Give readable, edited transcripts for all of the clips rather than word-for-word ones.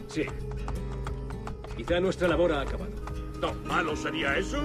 Sí. Quizá nuestra labor ha acabado. ¿Tan malo sería eso?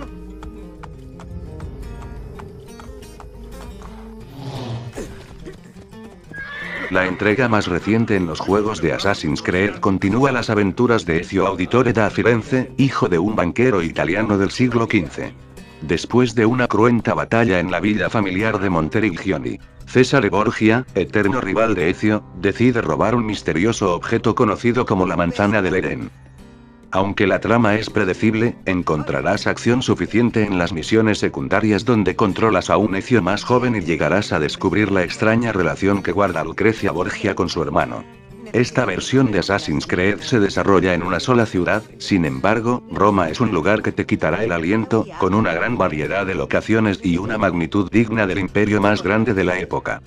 La entrega más reciente en los juegos de Assassin's Creed continúa las aventuras de Ezio Auditore da Firenze, hijo de un banquero italiano del siglo XV. Después de una cruenta batalla en la villa familiar de Monteriggioni, Cesare Borgia, eterno rival de Ezio, decide robar un misterioso objeto conocido como la manzana del Edén. Aunque la trama es predecible, encontrarás acción suficiente en las misiones secundarias donde controlas a un Ezio más joven y llegarás a descubrir la extraña relación que guarda Lucrezia Borgia con su hermano. Esta versión de Assassin's Creed se desarrolla en una sola ciudad, sin embargo, Roma es un lugar que te quitará el aliento, con una gran variedad de locaciones y una magnitud digna del imperio más grande de la época.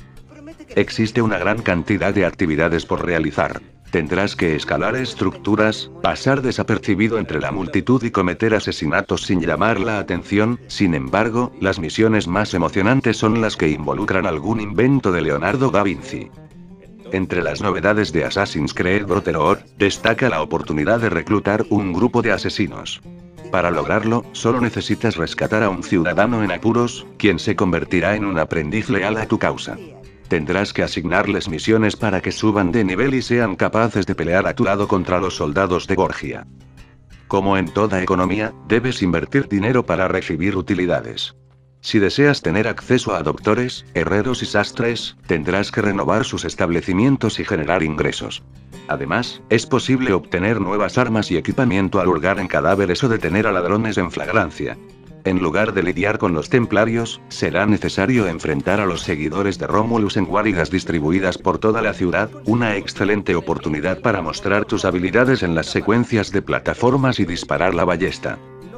Existe una gran cantidad de actividades por realizar. Tendrás que escalar estructuras, pasar desapercibido entre la multitud y cometer asesinatos sin llamar la atención. Sin embargo, las misiones más emocionantes son las que involucran algún invento de Leonardo da Vinci. Entre las novedades de Assassin's Creed Brotherhood, destaca la oportunidad de reclutar un grupo de asesinos. Para lograrlo, solo necesitas rescatar a un ciudadano en apuros, quien se convertirá en un aprendiz leal a tu causa. Tendrás que asignarles misiones para que suban de nivel y sean capaces de pelear a tu lado contra los soldados de Borgia. Como en toda economía, debes invertir dinero para recibir utilidades. Si deseas tener acceso a doctores, herreros y sastres, tendrás que renovar sus establecimientos y generar ingresos. Además, es posible obtener nuevas armas y equipamiento al hurgar en cadáveres o detener a ladrones en flagrancia. En lugar de lidiar con los templarios, será necesario enfrentar a los seguidores de Romulus en guaridas distribuidas por toda la ciudad, una excelente oportunidad para mostrar tus habilidades en las secuencias de plataformas y disparar la ballesta.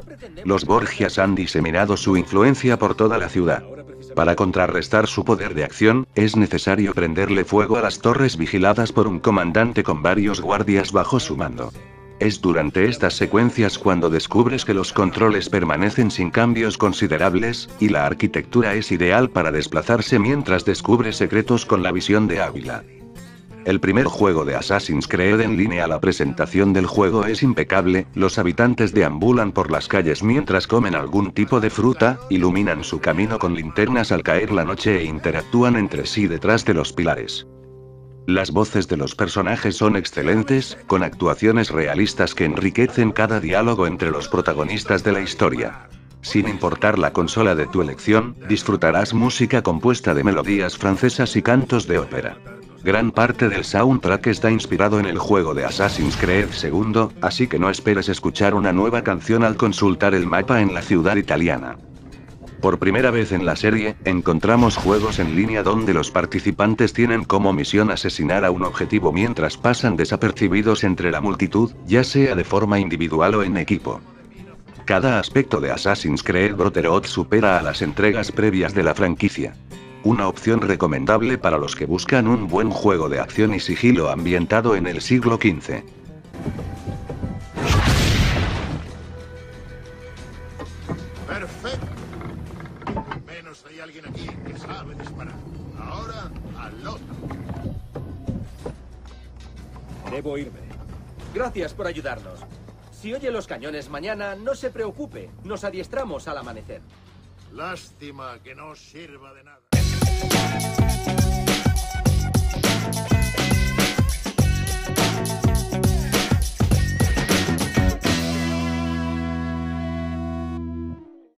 Los Borgias han diseminado su influencia por toda la ciudad. Para contrarrestar su poder de acción, es necesario prenderle fuego a las torres vigiladas por un comandante con varios guardias bajo su mando. Es durante estas secuencias cuando descubres que los controles permanecen sin cambios considerables, y la arquitectura es ideal para desplazarse mientras descubres secretos con la visión de Ávila. El primer juego de Assassin's Creed en línea. La presentación del juego es impecable, los habitantes deambulan por las calles mientras comen algún tipo de fruta, iluminan su camino con linternas al caer la noche e interactúan entre sí detrás de los pilares. Las voces de los personajes son excelentes, con actuaciones realistas que enriquecen cada diálogo entre los protagonistas de la historia. Sin importar la consola de tu elección, disfrutarás música compuesta de melodías francesas y cantos de ópera. Gran parte del soundtrack está inspirado en el juego de Assassin's Creed II, así que no esperes escuchar una nueva canción al consultar el mapa en la ciudad italiana. Por primera vez en la serie, encontramos juegos en línea donde los participantes tienen como misión asesinar a un objetivo mientras pasan desapercibidos entre la multitud, ya sea de forma individual o en equipo. Cada aspecto de Assassin's Creed Brotherhood supera a las entregas previas de la franquicia. Una opción recomendable para los que buscan un buen juego de acción y sigilo ambientado en el siglo XV. Perfecto. Menos hay alguien aquí que sabe disparar. Ahora, al otro. Debo irme. Gracias por ayudarnos. Si oye los cañones mañana, no se preocupe. Nos adiestramos al amanecer. Lástima que no sirva de nada.